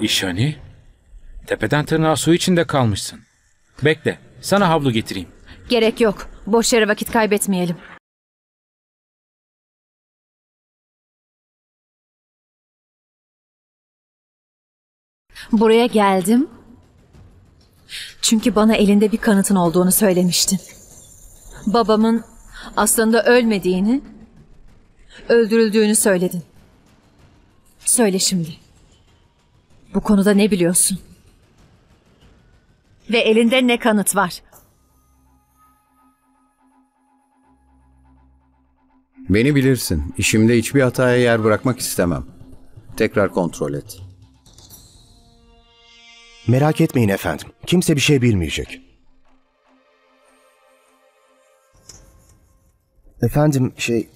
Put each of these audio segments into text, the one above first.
İşhani, tepeden tırnağa su içinde kalmışsın. Bekle, sana havlu getireyim. Gerek yok. Boş yere vakit kaybetmeyelim. Buraya geldim. Çünkü bana elinde bir kanıtın olduğunu söylemiştin. Babamın aslında ölmediğini, öldürüldüğünü söyledin. Söyle şimdi. Bu konuda ne biliyorsun? Ve elinde ne kanıt var? Beni bilirsin. İşimde hiçbir hataya yer bırakmak istemem. Tekrar kontrol et. Merak etmeyin efendim. Kimse bir şey bilmeyecek. Efendim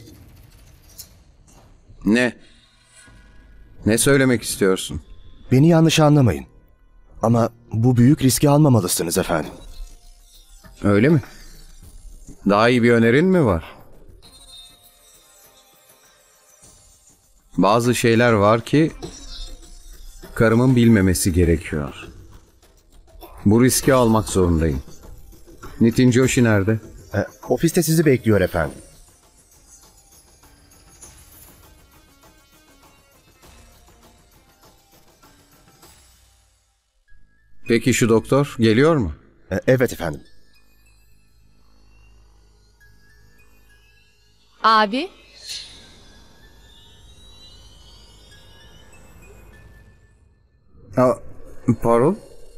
Ne? Ne söylemek istiyorsun? Beni yanlış anlamayın. Ama bu büyük riski almamalısınız efendim. Öyle mi? Daha iyi bir önerin mi var? Bazı şeyler var ki karımın bilmemesi gerekiyor. Bu riski almak zorundayım. Nitin Joshi nerede? Ofiste sizi bekliyor efendim. Peki şu doktor geliyor mu? Evet efendim. Abi. Parul?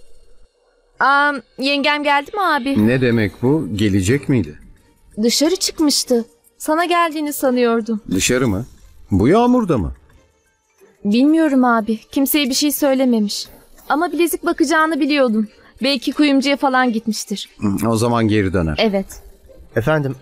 Yengem geldi mi abi? Ne demek bu? Gelecek miydi? Dışarı çıkmıştı. Sana geldiğini sanıyordum. Dışarı mı? Bu yağmurda mı? Bilmiyorum abi. Kimseye bir şey söylememiş. Ama bilezik bakacağını biliyordum. Belki kuyumcuya falan gitmiştir. O zaman geri döner. Evet. Efendim.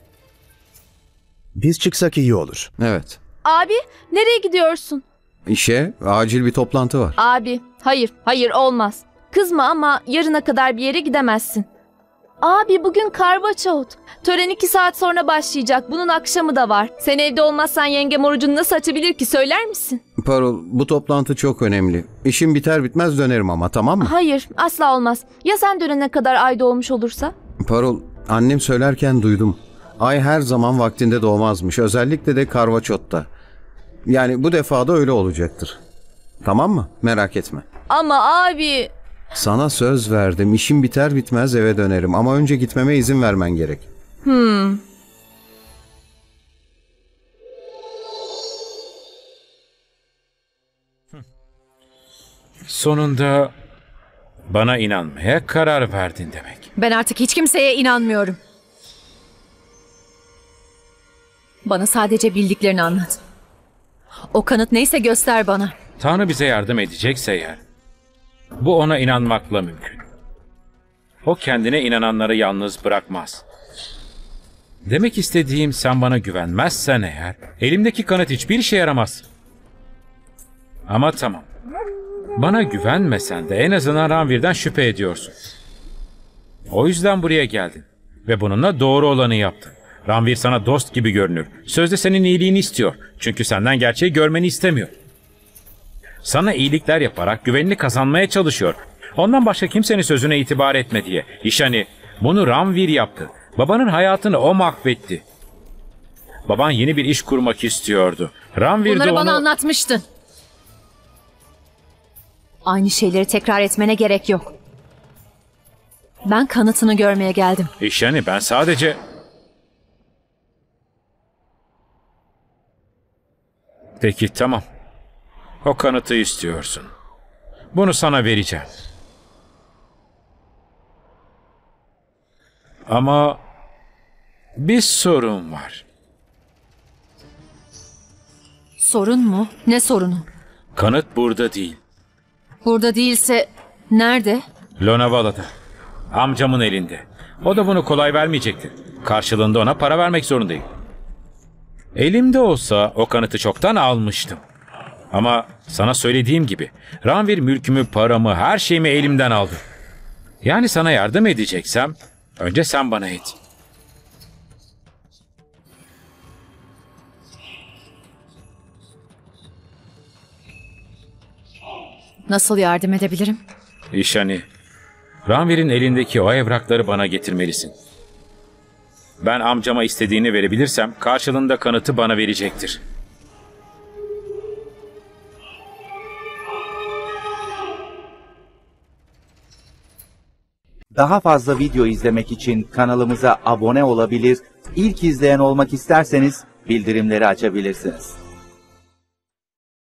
Biz çıksak iyi olur. Evet. Abi nereye gidiyorsun? İşe acil bir toplantı var. Abi hayır olmaz. Kızma ama yarına kadar bir yere gidemezsin. Abi bugün karvaçot. Tören 2 saat sonra başlayacak. Bunun akşamı da var. Sen evde olmazsan yengem orucunu nasıl açabilir ki, söyler misin? Parul, bu toplantı çok önemli. İşim biter bitmez dönerim ama, tamam mı? Hayır, asla olmaz. Ya sen dönene kadar ay doğmuş olursa? Parul, annem söylerken duydum. Ay her zaman vaktinde doğmazmış. Özellikle de karvaçotta. Yani bu defa da öyle olacaktır. Tamam mı? Merak etme. Ama abi... Sana söz verdim. İşim biter bitmez eve dönerim. Ama önce gitmeme izin vermen gerek. Sonunda bana inanmaya karar verdin demek. Ben artık hiç kimseye inanmıyorum. Bana sadece bildiklerini anlat. O kanıt neyse göster bana. Tanrı bize yardım edecekse eğer, bu ona inanmakla mümkün. O kendine inananları yalnız bırakmaz. Demek istediğim, sen bana güvenmezsen eğer, elimdeki kanıt hiçbir işe yaramaz. Ama tamam. Bana güvenmesen de en azından Ranvir'den şüphe ediyorsun. O yüzden buraya geldin. Ve bununla doğru olanı yaptın. Ranvir sana dost gibi görünür. Sözde senin iyiliğini istiyor. Çünkü senden gerçeği görmeni istemiyor. Sana iyilikler yaparak güvenini kazanmaya çalışıyor. Ondan başka kimsenin sözüne itibar etme diye. İşhani, bunu Ranvir yaptı. Babanın hayatını o mahvetti. Baban yeni bir iş kurmak istiyordu. Ranvir Bunları de bana onu... anlatmıştın. Aynı şeyleri tekrar etmene gerek yok. Ben kanıtını görmeye geldim. İşhani, ben sadece... Peki tamam. O kanıtı istiyorsun. Bunu sana vereceğim. Ama bir sorun var. Sorun mu? Ne sorunu? Kanıt burada değil. Burada değilse nerede? Lonavala'da. Amcamın elinde. O da bunu kolay vermeyecekti. Karşılığında ona para vermek zorundayım. Elimde olsa o kanıtı çoktan almıştım. Ama sana söylediğim gibi Ranvir mülkümü, paramı, her şeyimi elimden aldı. Yani sana yardım edeceksem önce sen bana et. Nasıl yardım edebilirim? İşani, Ranvir'in elindeki o evrakları bana getirmelisin. Ben amcama istediğini verebilirsem karşılığında kanıtı bana verecektir. Daha fazla video izlemek için kanalımıza abone olabilir, ilk izleyen olmak isterseniz bildirimleri açabilirsiniz.